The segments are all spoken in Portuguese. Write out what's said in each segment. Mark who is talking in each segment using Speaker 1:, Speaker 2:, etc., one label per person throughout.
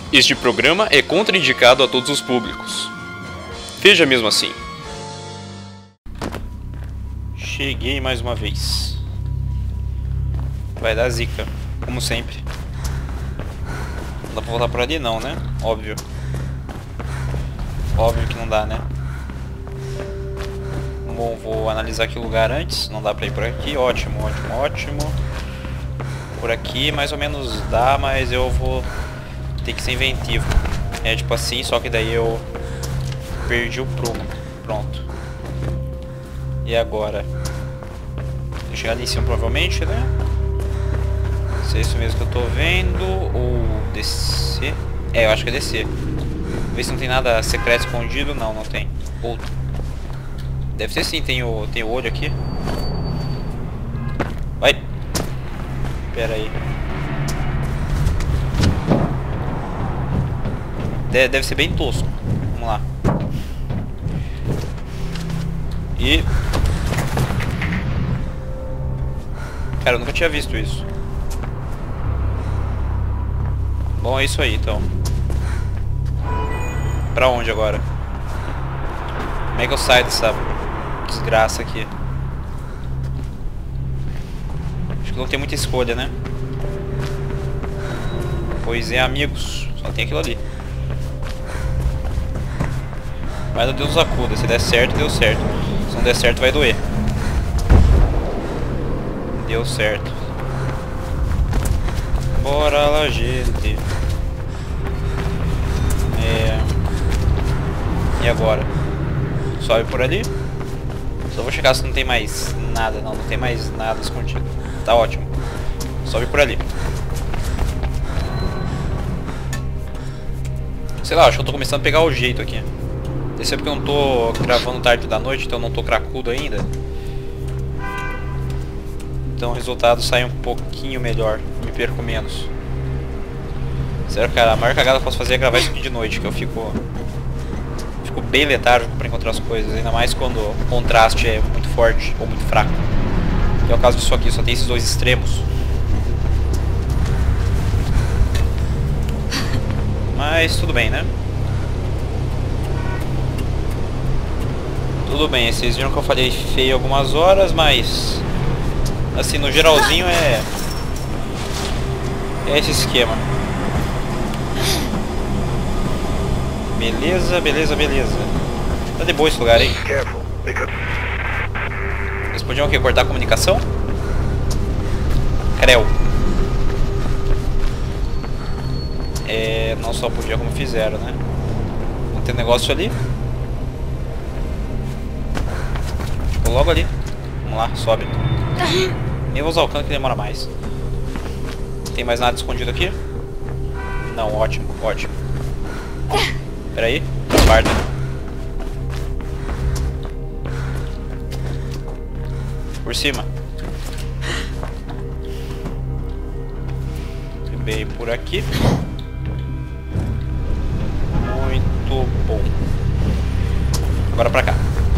Speaker 1: Este programa é contraindicado a todos os públicos. Veja mesmo assim. Cheguei mais uma vez. Vai dar zica, como sempre. Não dá pra voltar por ali não, né? Óbvio. Óbvio que não dá, né? Bom, vou analisar aqui o lugar antes. Não dá pra ir por aqui. Ótimo, ótimo, ótimo. Por aqui mais ou menos dá, mas eu vou ter que ser inventivo. É tipo assim, só que daí eu perdi o prumo. Pronto. E agora? Vou chegar ali em cima provavelmente, né? Se é isso mesmo que eu tô vendo. Ou descer. É, eu acho que é descer. Ver se não tem nada secreto escondido. Não, não tem. Ou... deve ter sim, tem o olho aqui. Vai. Pera aí. Deve ser bem tosco. Vamos lá. E... cara, eu nunca tinha visto isso. Bom, é isso aí, então. Pra onde agora? Como é que eu saio dessa desgraça aqui? Acho que não tem muita escolha, né? Pois é, amigos. Só tem aquilo ali. Mas não Deus nos acuda. Se der certo, deu certo. Se não der certo, vai doer. Deu certo. Bora lá, gente. E agora? Sobe por ali. Só vou checar se não tem mais nada. Não tem mais nada escondido. Tá ótimo. Sobe por ali. Sei lá, acho que eu tô começando a pegar o jeito aqui. Deve ser porque eu não tô gravando tarde da noite, então eu não tô cracudo ainda. Então o resultado sai um pouquinho melhor. Me perco menos. Sério, cara, a maior cagada que eu posso fazer é gravar isso aqui de noite, que eu fico bem letárgico pra encontrar as coisas. Ainda mais quando o contraste é muito forte ou muito fraco. Que é o caso disso aqui, só tem esses dois extremos. Mas tudo bem, né? Tudo bem, vocês viram que eu falei feio algumas horas, mas... assim, no geralzinho é esse esquema. Beleza, beleza, beleza. Tá de boa esse lugar, hein? Eles podiam o quê? Cortar a comunicação? Creu. Não só podia como fizeram, né? Não tem negócio ali? Tipo, logo ali. Vamos lá, sobe. Nem vou usar o cano que demora mais. Tem mais nada escondido aqui? Não, ótimo, ótimo. Pera aí, guarda. Por cima. Bem por aqui. Muito bom. Agora pra cá.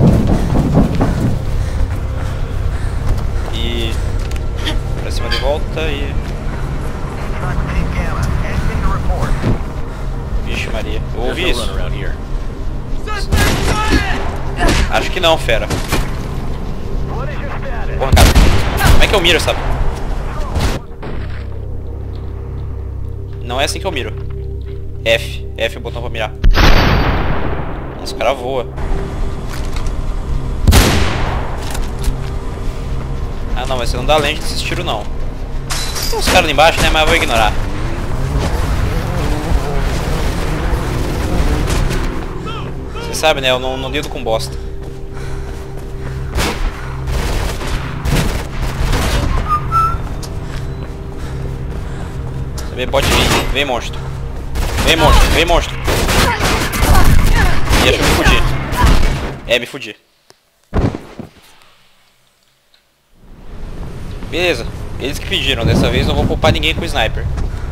Speaker 1: E pra cima de volta e... vixe Maria, eu ouvi isso. Acho que não, fera. Porra, cara. Como é que eu miro, sabe? Não é assim que eu miro. F é o botão pra mirar. Nossa, o cara voa. Ah não, mas você não dá lente desses tiros não. Tem uns caras ali embaixo, né? Mas eu vou ignorar. Você sabe, né? Eu não lido com bosta. Você pode vir. Vem, monstro. Vem, monstro. Vem, monstro. Deixa eu me fugir. Me fudi. Beleza. Eles que pediram. Dessa vez não vou poupar ninguém com o sniper.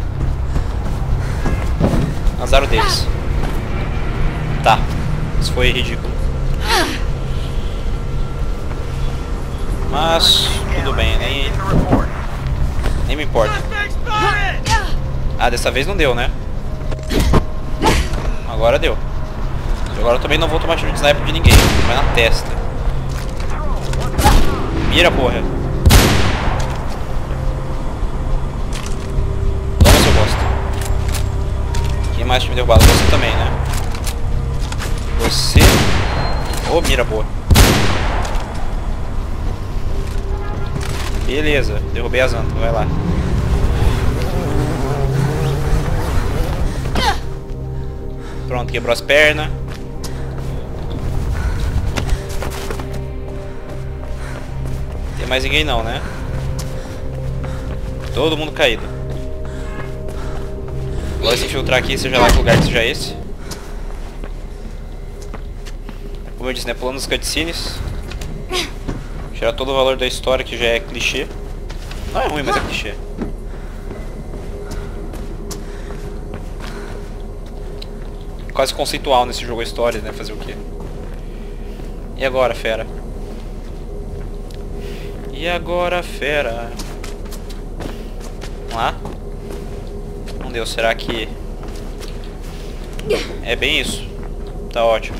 Speaker 1: Azar o deles. Tá. Isso foi ridículo. Mas tudo bem, nem me importa. Ah, dessa vez não deu, né? Agora deu. Agora eu também não vou tomar tiro de sniper de ninguém. Vai na testa. Mira, porra. Toma, seu bosta. Quem mais tinha me derrubado? Você também, né? Você... Ô, mira, boa. Beleza, derrubei as antas. Vai lá. Pronto, quebrou as pernas. Tem mais ninguém não, né? Todo mundo caído. Agora se infiltrar aqui, seja lá que lugar que seja esse. Como eu disse, né? Pulando os cutscenes. Tirar todo o valor da história, que já é clichê. Não é ruim, mas é clichê. Quase conceitual nesse jogo a história, né? Fazer o quê? E agora, fera? E agora, fera? Vamos lá? Não deu, será que... É bem isso. Tá ótimo.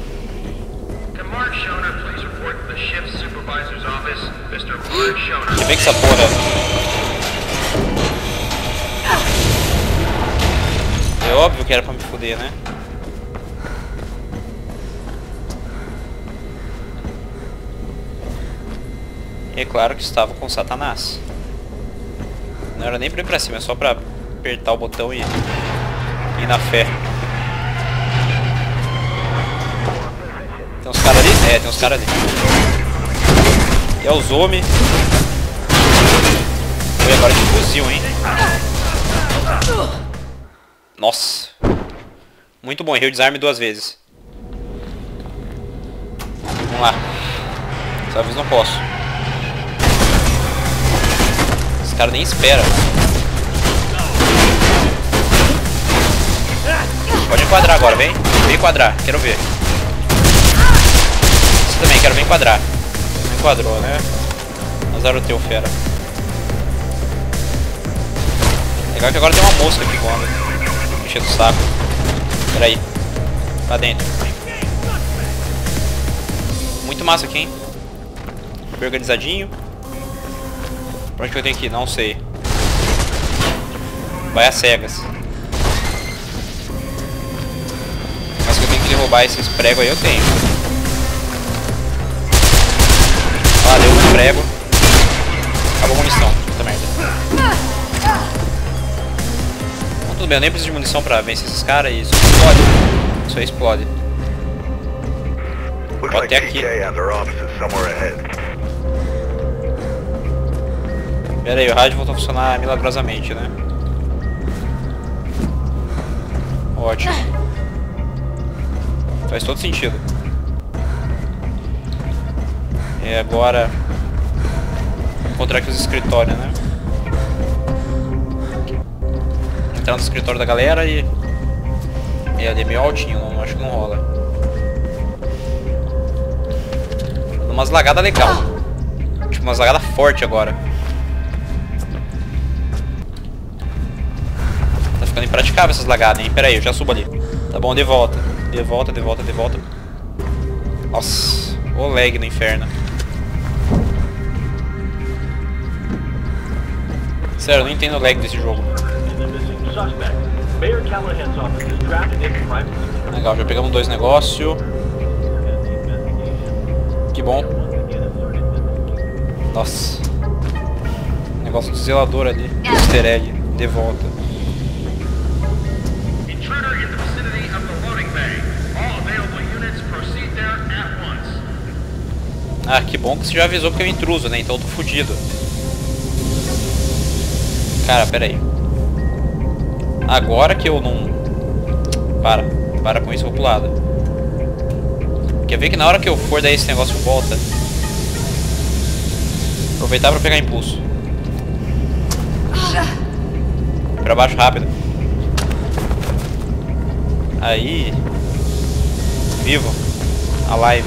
Speaker 1: Que bem que essa porra... É óbvio que era pra me foder, né? E é claro que estava com Satanás. Não era nem pra ir pra cima, é só pra apertar o botão e ir na fé. Tem uns caras ali? É, tem uns caras ali. E é os homens. E agora de fuzil, hein? Nossa. Muito bom, errei o desarme 2 vezes. Vamos lá. Dessa vez não posso. Esse cara nem espera. Pode enquadrar agora, vem. Vem enquadrar, quero ver. Você também, quero ver enquadrar. Não enquadrou, né? Azar o teu, fera. Legal que agora tem uma mosca aqui voando. Enchendo o saco. Pera aí. Tá dentro. Muito massa aqui, hein? Bem organizadinho. Pra onde que eu tenho que ir? Não sei. Vai às cegas. Mas que eu tenho que derrubar esses pregos aí, eu tenho. Ah, deu um prego. Acabou a munição. Puta merda. Bom, tudo bem, eu nem preciso de munição pra vencer esses caras e isso explode. Isso aí explode. Vou até aqui. Pera aí, o rádio voltou a funcionar milagrosamente, né? Ótimo. Faz todo sentido. E agora... encontrar aqui os escritórios, né? Entrar no escritório da galera e... é ali meio altinho, não, acho que não rola. Dá umas lagadas legal. Tipo, umas lagadas fortes agora. Tá ficando impraticável essas lagadas, hein? Pera aí, eu já subo ali. Tá bom, de volta. De volta, de volta, de volta. Nossa, o lag no inferno. Sério, eu não entendo o lag desse jogo. Legal, já pegamos 2 negócios. Que bom. Nossa. Negócio do zelador ali. Easter egg. De volta. Ah, que bom que você já avisou que é um intruso, né? Então eu tô fudido. Cara, pera aí. Agora que eu não... Para com isso, eu vou pro lado. Quer ver que na hora que eu for, daí esse negócio volta. Aproveitar pra pegar impulso. Pra baixo, rápido. Aí. Vivo. A live.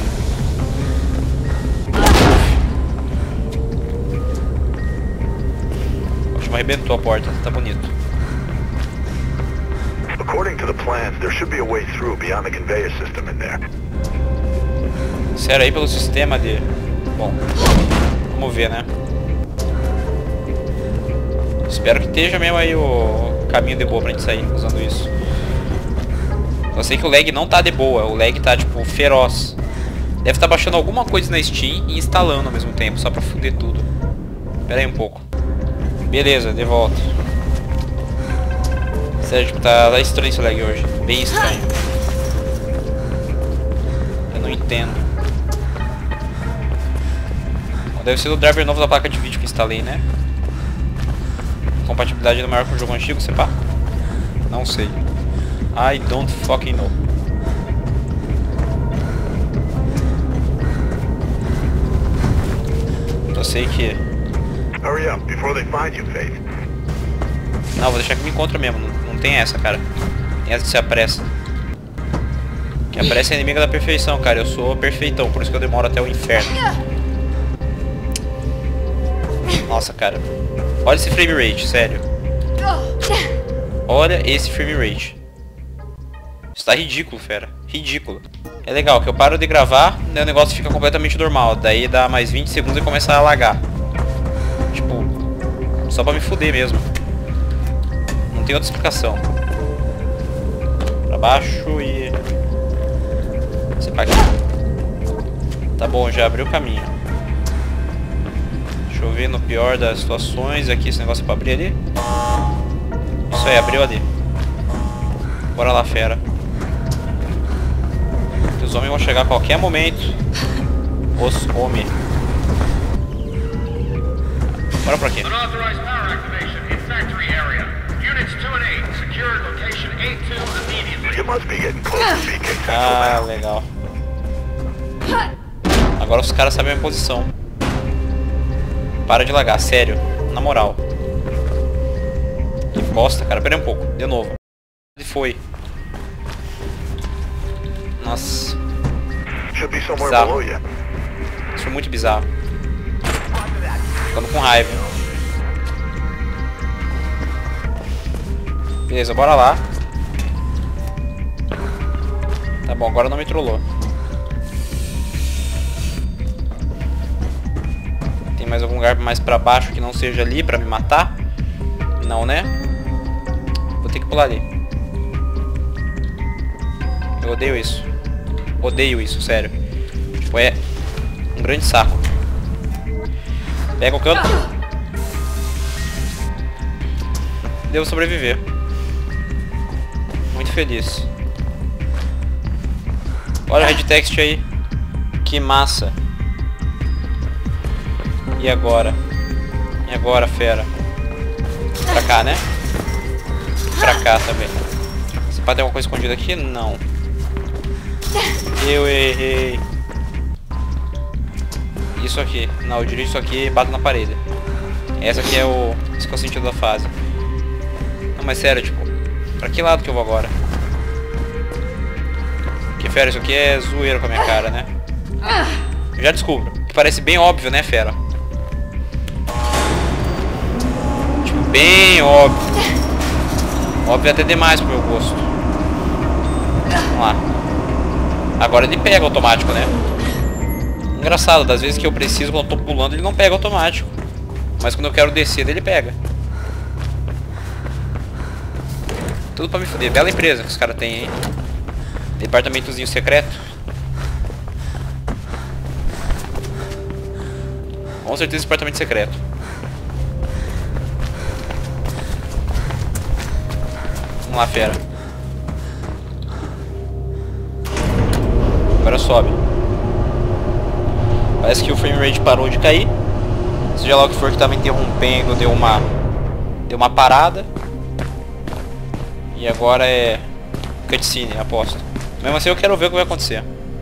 Speaker 1: Arrebentou a porta, tá bonito.
Speaker 2: plans, there should be a way through beyond the conveyor system in there.
Speaker 1: Sério, aí pelo sistema de... Bom, vamos ver, né? Espero que esteja mesmo aí o caminho de boa pra gente sair usando isso. Eu sei que o lag não tá de boa, o lag tá tipo feroz. Deve estar baixando alguma coisa na Steam e instalando ao mesmo tempo, só pra foder tudo. Pera aí um pouco. Beleza, de volta. Sério, tipo, tá estranho esse lag hoje. Bem estranho. Eu não entendo. Deve ser do driver novo da placa de vídeo que instalei, né? Compatibilidade do maior com o jogo antigo, sei pá? Não sei. I don't fucking know. Eu sei que...
Speaker 2: Hurry up before they find you, Faith.
Speaker 1: Não, vou deixar que me encontre mesmo. Não tem essa, cara. Tem essa de se apressa. Quem apressa é inimiga da perfeição, cara. Eu sou perfeitão, por isso que eu demoro até o inferno. Nossa, cara. Olha esse frame rate, sério. Olha esse frame rate. Isso tá ridículo, fera. Ridículo. É legal que eu paro de gravar, daí o negócio fica completamente normal. Daí dá mais 20 segundos e começa a lagar. Tipo, só pra me fuder mesmo. Não tem outra explicação. Pra baixo e... Você paga aqui. Tá bom, já abriu o caminho. Deixa eu ver no pior das situações. Aqui esse negócio é pra abrir ali. Isso aí, abriu ali. Bora lá, fera. Os homens vão chegar a qualquer momento. Os homens. Bora pra quê? Ah, legal. Agora os caras sabem a minha posição. Para de lagar, sério. Na moral. Que bosta, cara. Pera aí um pouco. De novo. E foi. Nossa. Bizarro. Isso foi muito bizarro. Ficando com raiva. Beleza, bora lá. Tá bom, agora não me trollou. Tem mais algum lugar mais pra baixo que não seja ali pra me matar? Não, né? Vou ter que pular ali. Eu odeio isso. Odeio isso, sério. Tipo, é um grande saco. Pega o canto. Devo sobreviver. Muito feliz. Olha o red text aí. Que massa. E agora? E agora, fera? Pra cá, né? Pra cá também. Você pode ter alguma coisa escondida aqui? Não. Eu errei. Isso aqui. Não, eu dirijo isso aqui e bato na parede. Esse aqui é o... Esse que é o sentido da fase. Não, mas sério, tipo... Pra que lado que eu vou agora? Que fera, isso aqui é zoeiro com a minha cara, né? Eu já descubro. Que parece bem óbvio, né, fera? Tipo, bem óbvio. Óbvio até demais pro meu gosto. Vamos lá. Agora ele pega automático, né? Engraçado, das vezes que eu preciso, quando eu tô pulando, ele não pega automático. Mas quando eu quero descer, ele pega. Tudo pra me foder. Bela empresa que os caras têm, hein? Departamentozinho secreto. Com certeza departamento secreto. Vamos lá, fera. Agora sobe. Parece que o frame rate parou de cair. Seja lá o que for que tava interrompendo, deu uma parada. E agora é cutscene, aposto. Mesmo assim eu quero ver o que vai acontecer.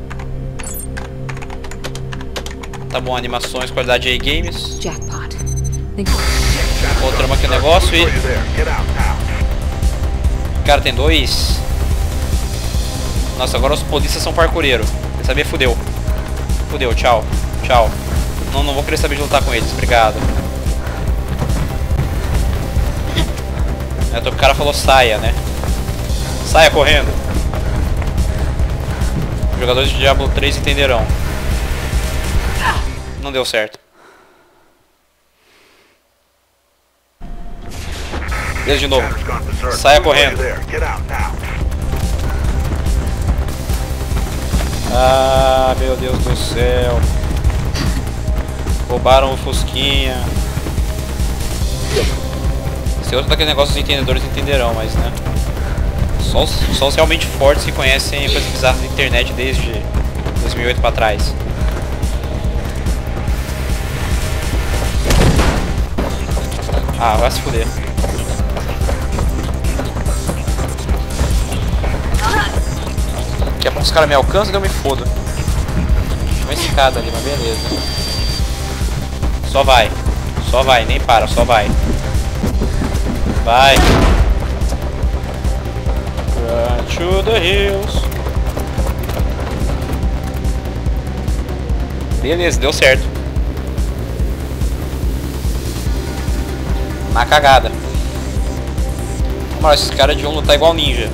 Speaker 1: Tá bom, animações, qualidade aí, games. Voltamos aqui o negócio e... Cara, tem dois... Nossa, agora os polícias são parkoureiros. Quer saber? Fudeu. Fudeu, tchau. Tchau. Não vou querer saber de lutar com eles, obrigado. É, o cara falou saia, né? Saia correndo. Os jogadores de Diablo 3 entenderão. Não deu certo. Beleza, de novo. Saia correndo. Ah, meu Deus do céu. Roubaram o Fusquinha. Se outro daquele negócio os entendedores entenderão, mas né. Só os realmente fortes que conhecem coisas bizarras da internet desde 2008 pra trás. Ah, vai se fuder. Daqui a pouco os caras me alcançam e eu me fodo. Tem uma escada ali, mas beleza. Só vai, nem para, só vai. Vai. Run to the hills. Beleza, deu certo. Na cagada. Mano, esses caras de um lutar igual ninja.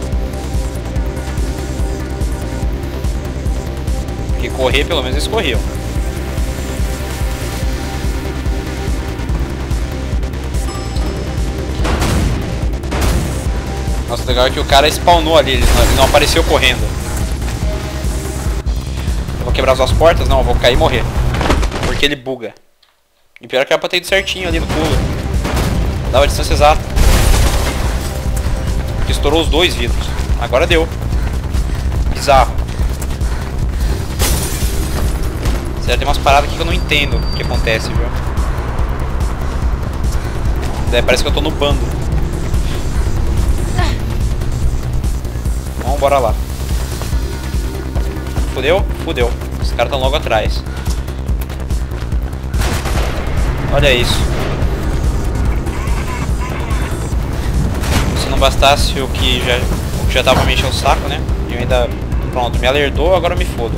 Speaker 1: Porque correr, pelo menos eles corriam. Nossa, legal é que o cara spawnou ali, ele não apareceu correndo. Eu vou quebrar as duas portas? Não, eu vou cair e morrer. Porque ele buga. E pior que era pra ter ido certinho ali no pulo. Dava a distância exata. Porque estourou os dois vidros. Agora deu. Bizarro. Sério, tem umas paradas aqui que eu não entendo o que acontece, viu? Daí parece que eu tô no bando. Vamos, bora lá. Fudeu? Fudeu. Os caras estão logo atrás. Olha isso. Se não bastasse o que já tava me enchendo o saco, né? E eu ainda... Pronto, me alertou, agora eu me fodo.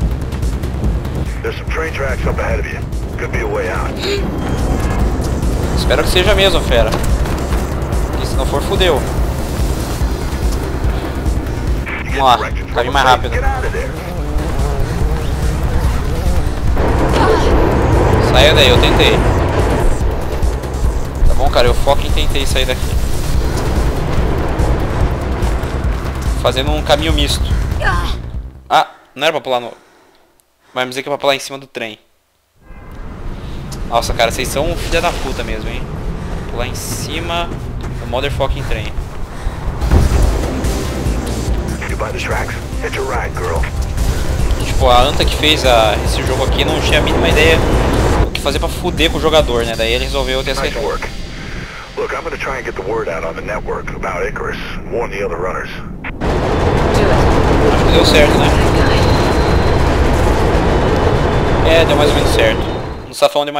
Speaker 1: Espero que seja mesmo, fera. Porque se não for, fudeu. Vamos lá, caminho mais rápido. Saia daí, eu tentei. Tá bom, cara, eu foco em tentei sair daqui. Fazendo um caminho misto. Ah, não era pra pular no... Vai me dizer que é pra pular em cima do trem. Nossa, cara, vocês são um filho da puta mesmo, hein. Pular em cima do motherfucking trem. Tipo, a Anta que fez esse jogo aqui não tinha a mínima ideia do que fazer pra fuder com o jogador, né? Daí ele resolveu ter essa ideia.
Speaker 2: Look, I'm gonna try and get the word out on the network about Icarus and warn the other runners.
Speaker 1: Acho que deu certo, né? É, deu mais ou menos certo. Não está falando de